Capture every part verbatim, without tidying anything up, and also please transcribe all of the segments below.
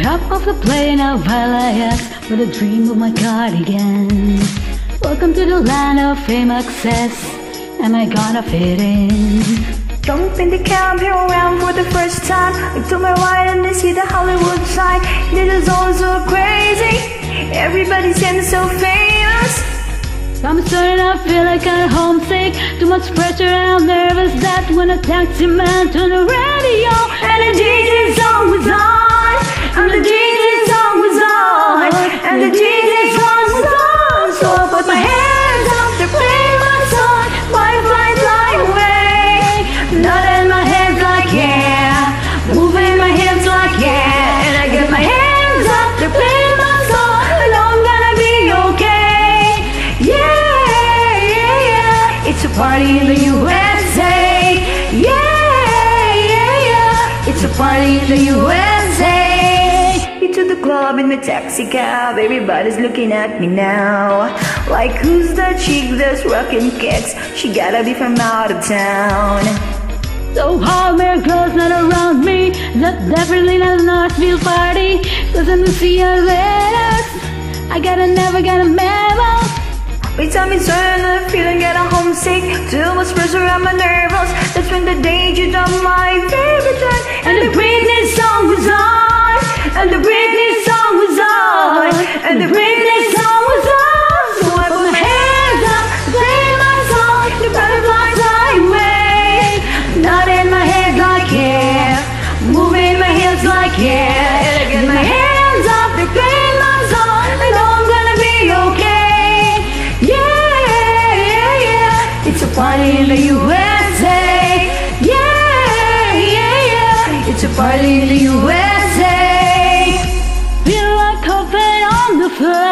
Hop off the plane of Himalayas with a dream of my cardigan. Welcome to the land of fame access. Am I gonna fit in? Jump in the cab, here around for the first time. I took my ride and I see the Hollywood sign. This is all so crazy. Everybody seems so famous. I'm starting to feel like I'm homesick. Too much pressure and I'm nervous that when a taxi man turned the radio and the D J song was on. And the D J song was on. And the D J song was on. So I put my hands up to play my song. Fly, fly, fly away. Nodding my head like yeah. Moving my hips like yeah. And I get my hands up to play my song. I know I'm gonna be okay. Yeah, yeah, yeah. It's a party in the U S A. Yeah, yeah, yeah. It's a party in the U S A. To the club in the taxi cab, everybody's looking at me now. Like, who's that chick that's rocking kicks? She gotta be from out of town. So hard, there are girls not around me. That's definitely not a Northfield party. Cause I'm the C L S. I gotta never get a memo. Every time it's turn, I'm feeling get a homesick. Too much pressure, I'm nervous. That's when the danger done my favorite time. And the Britney song was on. And the Britney song was on. And the Britney song was on. So I put my hands up, play my song. The butterflies fly away. Nodding my head like yeah. Moving my hips like yeah. And I get my hands up to play my song. I know I'm gonna be okay. Yeah, yeah, yeah. It's a party in the U S A. Yeah, yeah, yeah. It's a party in the U S A. Feel like hopping on the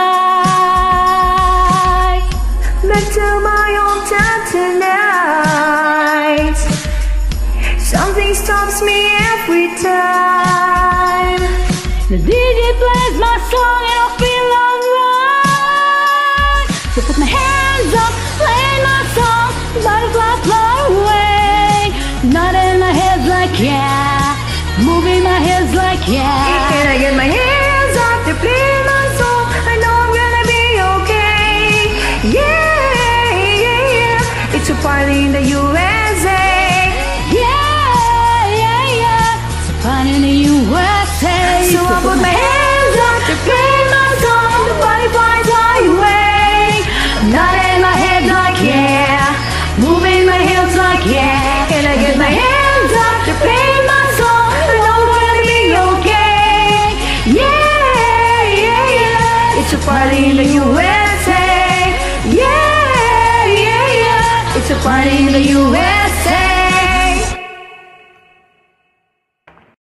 fly. Back to my hometown tonight. Something stops me every time. The D J plays my song and I feel alright. So put my hands up, play my song. Butterfly fly away. Nodding my head like yeah. Moving my hips like yeah. And I get my hands up to play my song. I know I'm gonna be okay. Yeah, yeah, yeah. It's a party in the U S A. Yeah, yeah, yeah. It's a party in the U S A. So I put my hands up to play my song. The body flies fly away. Nodding my head like yeah. Moving my hips like yeah. And I get my hands up to play my song. It's a party in the U S A. Yeah, yeah, yeah. It's a party in the U S A.